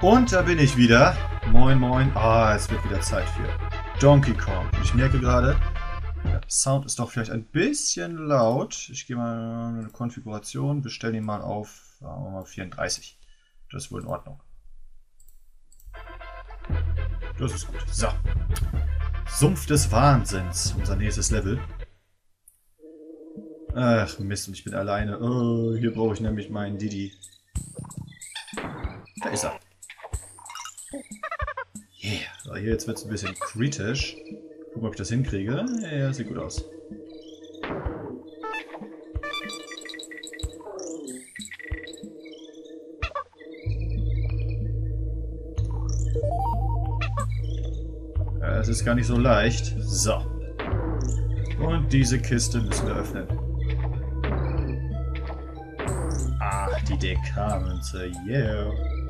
Und da bin ich wieder. Moin, moin. Ah, es wird wieder Zeit für Donkey Kong. Und ich merke gerade, der Sound ist doch vielleicht ein bisschen laut. Ich gehe mal in eine Konfiguration, bestelle ihn mal auf, sagen wir mal 34. Das ist wohl in Ordnung. Das ist gut. So. Sumpf des Wahnsinns, unser nächstes Level. Ach Mist, und ich bin alleine. Oh, hier brauche ich nämlich meinen Didi. Da ist er. Yeah. So, hier jetzt wird es ein bisschen kritisch. Gucken, ob ich das hinkriege. Ja, sieht gut aus. Es ist gar nicht so leicht. So. Und diese Kiste müssen wir öffnen. Ach, die DK-Münze. Yeah.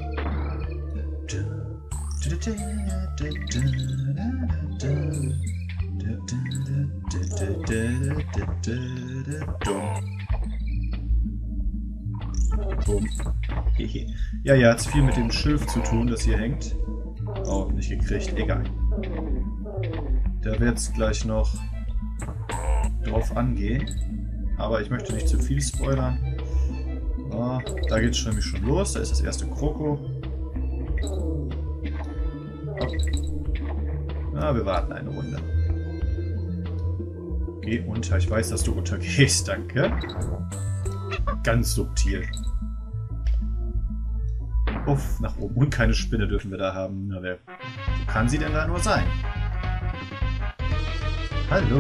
Boom. Ja, ja, hat viel mit dem Schilf zu tun, das hier hängt. Oh, nicht gekriegt. Egal. Da wird es gleich noch drauf angehen. Aber ich möchte nicht zu viel spoilern. Oh, da geht es nämlich schon los. Da ist das erste Kroko. Oh. Na, wir warten eine Runde. Geh unter. Ich weiß, dass du untergehst. Danke. Ganz subtil. Uff, nach oben. Und keine Spinne dürfen wir da haben. Na, wer kann sie denn da nur sein? Hallo.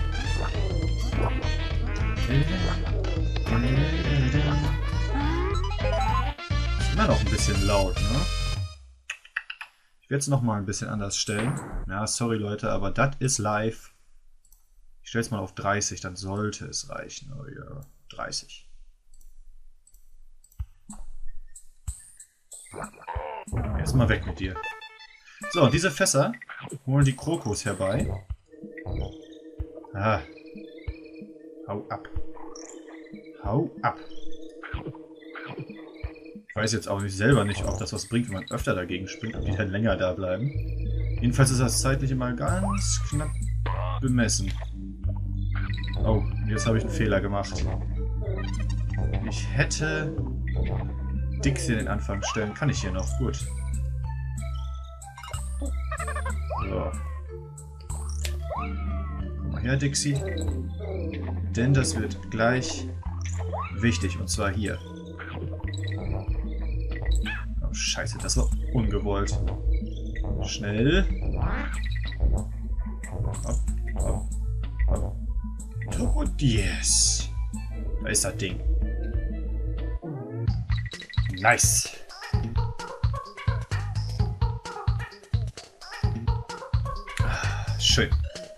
Ist immer noch ein bisschen laut, ne? Ich werde es nochmal ein bisschen anders stellen. Ja, sorry Leute, aber das ist live. Ich stelle es mal auf 30, dann sollte es reichen. Oh ja, 30. Erstmal weg mit dir. So, diese Fässer holen die Krokos herbei. Ah. Hau ab. Hau ab. Ich weiß jetzt auch nicht selber nicht, ob das was bringt, wenn man öfter dagegen springt, ob die dann länger da bleiben. Jedenfalls ist das zeitlich immer ganz knapp bemessen. Oh, jetzt habe ich einen Fehler gemacht. Ich hätte Dixie in den Anfang stellen. Kann ich hier noch? Gut. So. Komm mal her, Dixie. Denn das wird gleich wichtig. Und zwar hier. Oh, scheiße, das war ungewollt. Schnell. Hopp, hopp, hopp. Und yes. Da ist das Ding. Nice. Schön.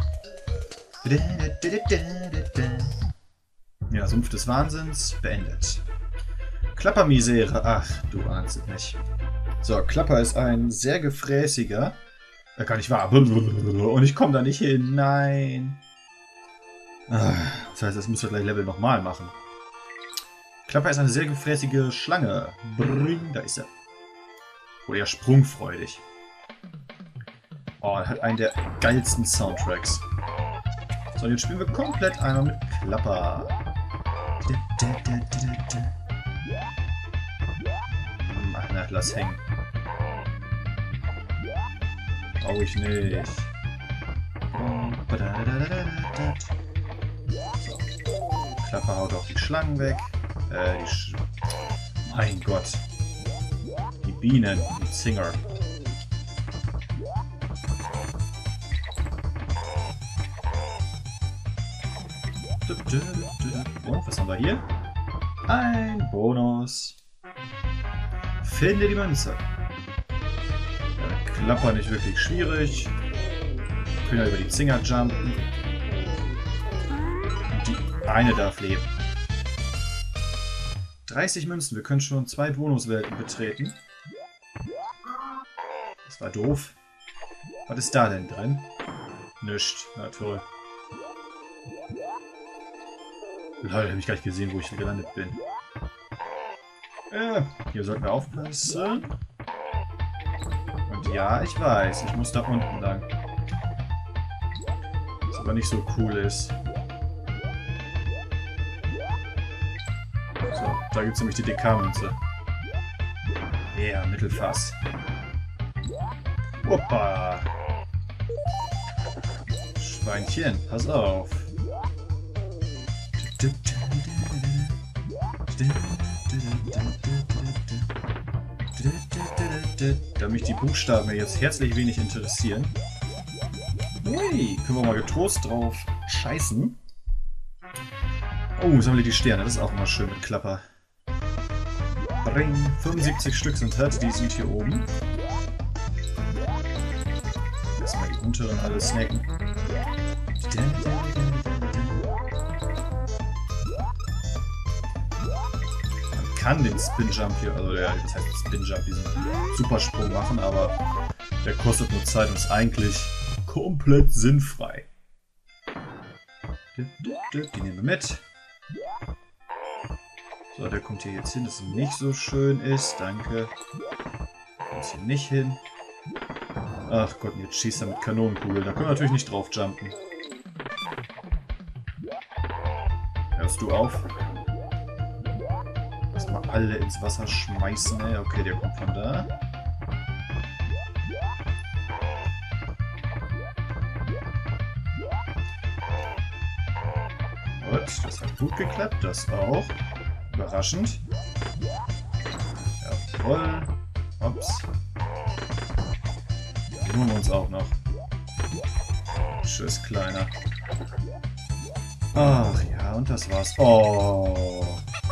Ja, Sumpf des Wahnsinns beendet. Klappermisere. Ach, du ahnst es nicht. So, Klapper ist ein sehr gefräßiger. Gar nicht wahr. Und ich komme da nicht hin. Nein. Das heißt, das müssen wir gleich Level nochmal machen. Klapper ist eine sehr gefräßige Schlange. Bring, da ist er. Oder eher sprungfreudig. Oh, er hat einen der geilsten Soundtracks. So, jetzt spielen wir komplett einmal mit Klapper. Ach, na, lass hängen. Brauche ich nicht. So. Klapper haut auch die Schlangen weg. Mein Gott. Die Bienen, die Zinger. Und was haben wir hier? Ein Bonus. Finde die Münze. Klapper nicht wirklich schwierig. Wir können ja über die Zinger jumpen. Und die eine darf leben. 30 Münzen. Wir können schon 2 Bonuswelten betreten. Das war doof. Was ist da denn drin? Nichts. Na toll. Leute, habe ich gar nicht gesehen, wo ich gelandet bin. Hier sollten wir aufpassen. Ja, ich weiß. Ich muss da unten lang. Was aber nicht so cool ist. So, da gibt es nämlich die DK-Münze. Ja, Mittelfass. Opa! Schweinchen, pass auf. Da mich die Buchstaben jetzt herzlich wenig interessieren. Ui, können wir mal getrost drauf scheißen. Oh, sammle die Sterne, das ist auch immer schön mit Klapper. Bring, 75 Stück sind das, die sind hier oben. Erstmal die unteren alle snacken. Man kann den Spin Jump hier, also das heißt Spin Jump, diesen Supersprung machen, aber der kostet nur Zeit und ist eigentlich komplett sinnfrei. Die nehmen wir mit. So, der kommt hier jetzt hin, dass es nicht so schön ist. Danke. Kommt hier nicht hin. Ach Gott, und jetzt schießt er mit Kanonenkugeln. Da können wir natürlich nicht drauf jumpen. Hörst du auf? Lass mal alle ins Wasser schmeißen, ey. Okay, der kommt von da. Gut, das hat gut geklappt. Das auch. Überraschend. Jawohl. Ups. Den holen wir uns auch noch. Tschüss, Kleiner. Ach ja, und das war's. Oh.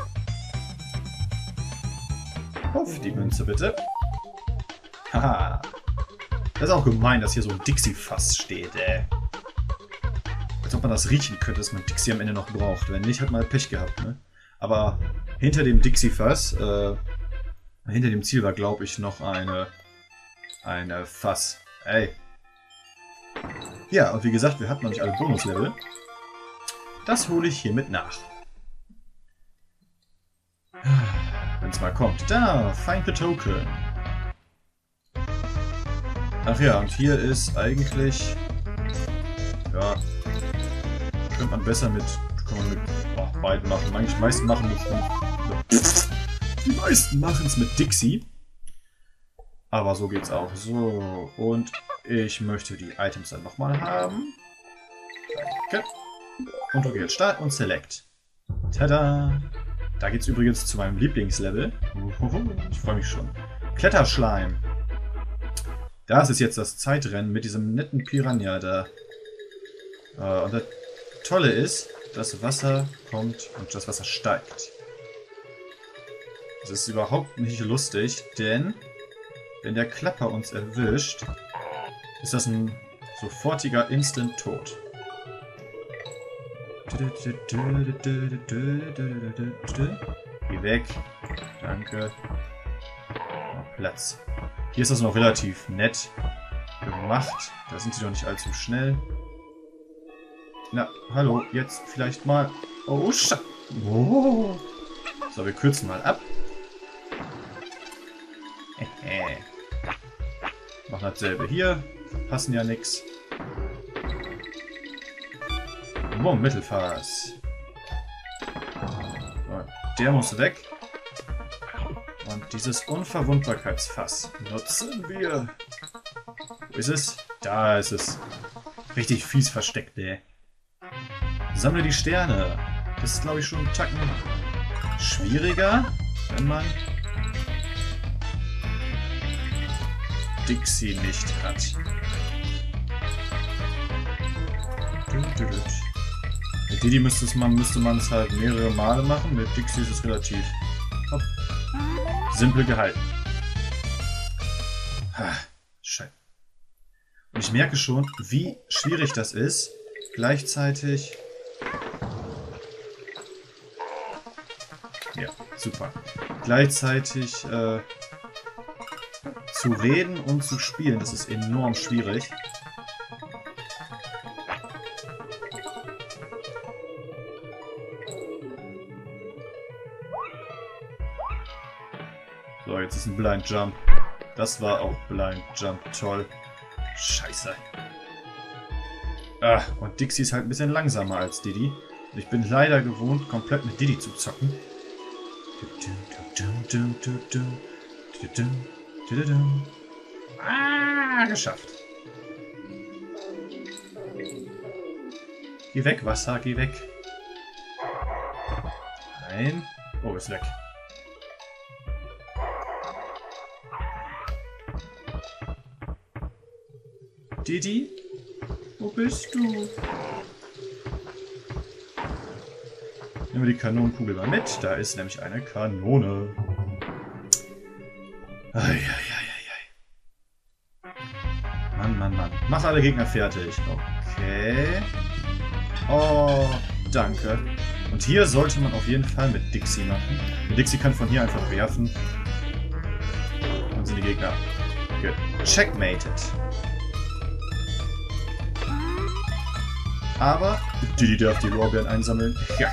Auf die Münze, bitte. Haha. Das ist auch gemein, dass hier so ein Dixie-Fass steht, ey. Als ob man das riechen könnte, dass man Dixie am Ende noch braucht. Wenn nicht, hat man Pech gehabt, ne? Aber hinter dem Dixie-Fass, hinter dem Ziel war, glaube ich, noch eine Fass. Ey. Ja, und wie gesagt, wir hatten noch nicht alle Bonuslevel. Das hole ich hiermit nach. Wenn es mal kommt. Da, find the token. Ach ja, und hier ist eigentlich... Ja, könnte man besser mit... Kann man mit beiden machen. Die meisten machen es mit Dixie. Aber so geht's auch. So, und ich möchte die Items dann nochmal haben. Danke. Und drücke jetzt Start und Select. Tada! Da geht's übrigens zu meinem Lieblingslevel. Ich freue mich schon. Kletterschleim. Das ist jetzt das Zeitrennen mit diesem netten Piranha da. Und das Tolle ist, das Wasser kommt und das Wasser steigt. Das ist überhaupt nicht lustig, denn wenn der Klapper uns erwischt, ist das ein sofortiger Instant-Tod. Geh weg. Danke. Oh, Platz. Hier ist das noch relativ nett gemacht. Da sind sie doch nicht allzu schnell. Na, hallo, jetzt vielleicht mal... Oh, oh. So, wir kürzen mal ab. Machen dasselbe hier. Passen ja nix. Oh, Mittelfass. So, der muss weg. Und dieses Unverwundbarkeitsfass nutzen wir. Wo ist es? Da ist es. Richtig fies versteckt, ey. Sammle die Sterne. Das ist, glaube ich, schon einen Tacken schwieriger, wenn man Dixie nicht hat. Mit Didi müsste man es halt mehrere Male machen. Mit Dixie ist es relativ simpel gehalten. Scheiße. Und ich merke schon, wie schwierig das ist, gleichzeitig... Ja, super. Gleichzeitig zu reden und zu spielen, das ist enorm schwierig. So, jetzt ist ein Blind Jump. Das war auch Blind Jump. Toll. Scheiße. Ah, und Dixie ist halt ein bisschen langsamer als Diddy. Ich bin leider gewohnt, komplett mit Diddy zu zocken. Ah, geschafft. Geh weg, Wasser, geh weg. Nein. Oh, ist weg. Diddy? Wo bist du? Nehmen wir die Kanonenkugel mal mit. Da ist nämlich eine Kanone. Eieieiei. Mann, Mann, Mann. Mach alle Gegner fertig. Okay. Oh, danke. Und hier sollte man auf jeden Fall mit Dixie machen. Und Dixie kann von hier einfach werfen. Dann sind die Gegner checkmated. Aber Diddy darf die Lorbeeren einsammeln. Ja.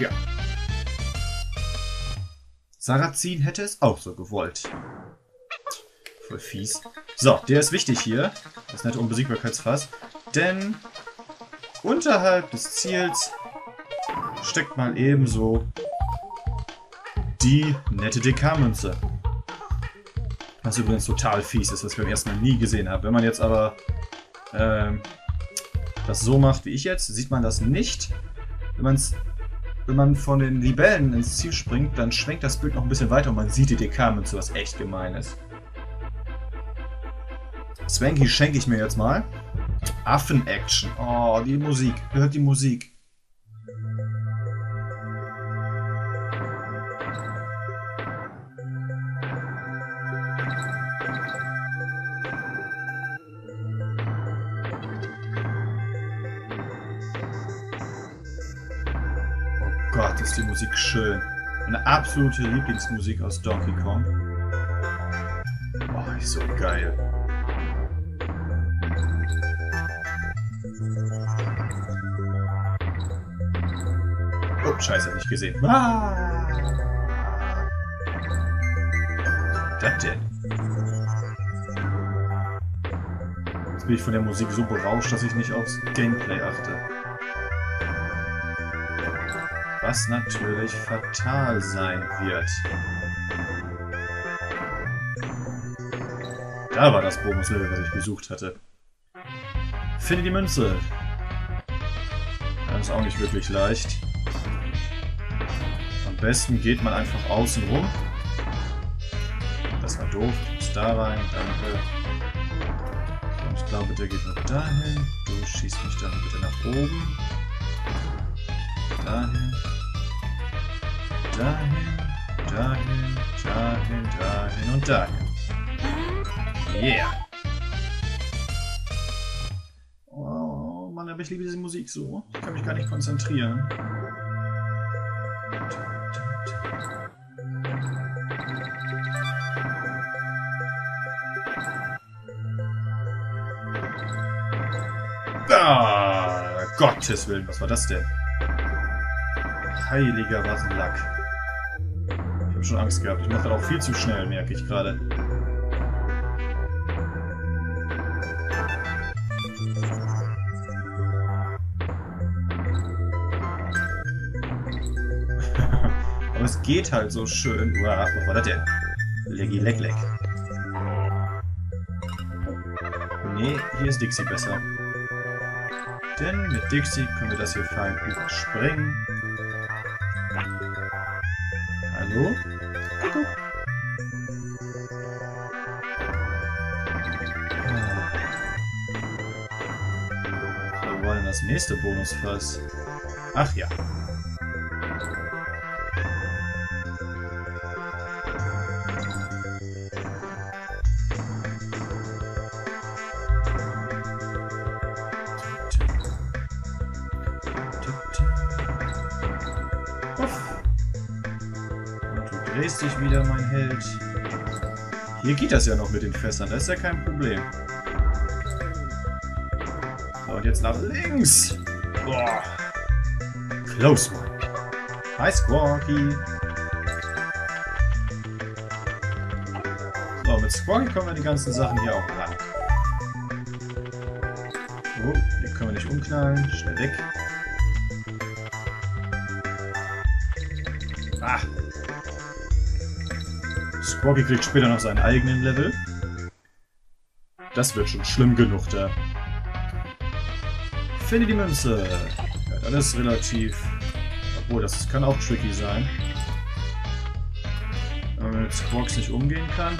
Sarrazin hätte es auch so gewollt. Voll fies. So, der ist wichtig hier. Das nette Unbesiegbarkeitsfass. Denn unterhalb des Ziels steckt mal ebenso die nette DK-Münze. Was übrigens total fies ist, was ich beim ersten Mal nie gesehen habe. Wenn man jetzt aber das so macht wie ich jetzt, sieht man das nicht. Wenn man von den Libellen ins Ziel springt, dann schwenkt das Bild noch ein bisschen weiter und man sieht die DK-Münze, was echt gemein ist. Swanky schenke ich mir jetzt mal. Affen-Action. Oh, die Musik. Hört die Musik. Oh Gott, ist die Musik schön. Meine absolute Lieblingsmusik aus Donkey Kong. Oh, ist so geil. Oh, scheiße, hab ich gesehen. Ah! Was denn? Jetzt bin ich von der Musik so berauscht, dass ich nicht aufs Gameplay achte. Was natürlich fatal sein wird. Da war das Bonuslevel, was ich gesucht hatte. Finde die Münze. Das ist auch nicht wirklich leicht. Am besten geht man einfach außen rum. Das war doof. Ich muss da rein. Danke. Und ich glaube, der geht nur dahin. Du schießt mich dann bitte nach oben. Dahin. Dahin. Dahin. Dahin. Dahin und dahin. Yeah. Oh Mann, aber ich liebe diese Musik so. Ich kann mich gar nicht konzentrieren. Ah, Gottes Willen, was war das denn? Heiliger Wasserlack. Ich habe schon Angst gehabt. Ich mache das auch viel zu schnell, merke ich gerade. Aber es geht halt so schön. Uah, was war das denn? Leggy leck leck. Nee, hier ist Dixie besser. Denn mit Dixie können wir das hier fein überspringen. Hallo? Kuckuck. So, wo war denn das nächste Bonusfass? Ach ja. Drehst dich wieder, mein Held. Hier geht das ja noch mit den Fässern, das ist ja kein Problem. So, und jetzt nach links. Boah. Close one. Hi, Squawky. So, So, mit Squawky kommen wir die ganzen Sachen hier auch ran. Oh, den können wir nicht umknallen. Schnell weg. Ah. Squawky kriegt später noch seinen eigenen Level. Das wird schon schlimm genug da. Finde die Münze. Ja, das ist relativ... Obwohl, das kann auch tricky sein. Wenn man mit Squawks nicht umgehen kann.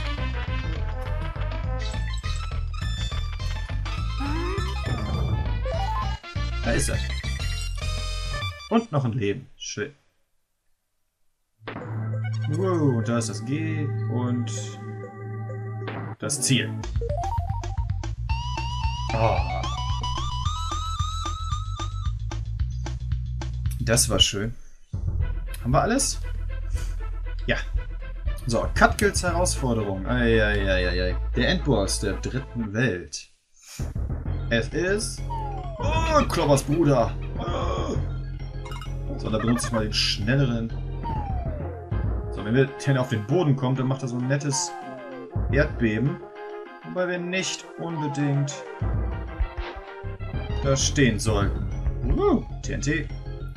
Da ist er. Und noch ein Leben. Schön. Wow, da ist das G und das Ziel. Oh. Das war schön. Haben wir alles? Ja. So, Cutgills Herausforderung. Eieieiei. Der Endboss der dritten Welt. Es ist... Oh, Kloppers Bruder. Oh. So, da benutze ich mal den schnelleren. So, wenn der auf den Boden kommt, dann macht er so ein nettes Erdbeben. Wobei wir nicht unbedingt da stehen sollten. TNT.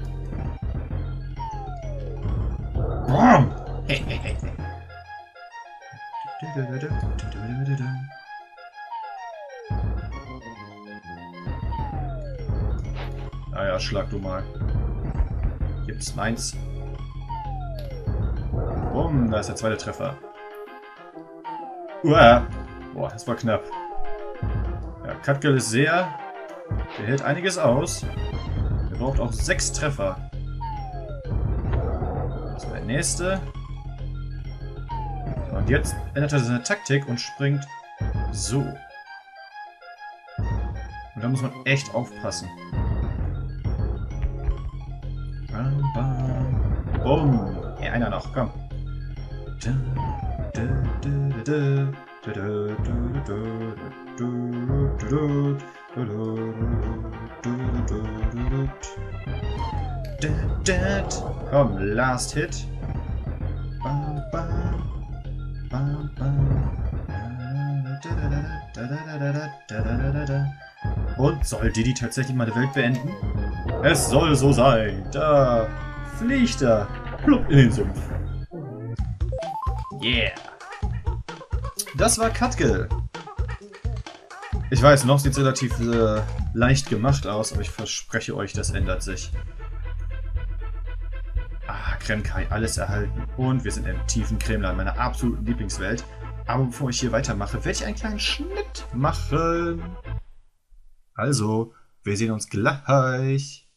Boom. Naja, schlag du mal. Gibt's meins. Bumm, da ist der zweite Treffer. Uah. Boah, das war knapp. Ja, Cutgill ist sehr... Der hält einiges aus. Der braucht auch 6 Treffer. Das ist der nächste. So, und jetzt ändert er seine Taktik und springt so. Und da muss man echt aufpassen. Bam, bam. Bumm. Ja, einer noch, komm. Komm, last hit. Bam, bam. Bam, bam. Und soll Diddy tatsächlich mal die Welt beenden? Es soll so sein. Da fliegt er. Plupp in den Sumpf. Yeah. Das war Cutgill. Ich weiß, noch sieht es relativ leicht gemacht aus, aber ich verspreche euch, das ändert sich. Ah, Kremkai, alles erhalten. Und wir sind im tiefen Kremland, meiner absoluten Lieblingswelt. Aber bevor ich hier weitermache, werde ich einen kleinen Schnitt machen. Also, wir sehen uns gleich.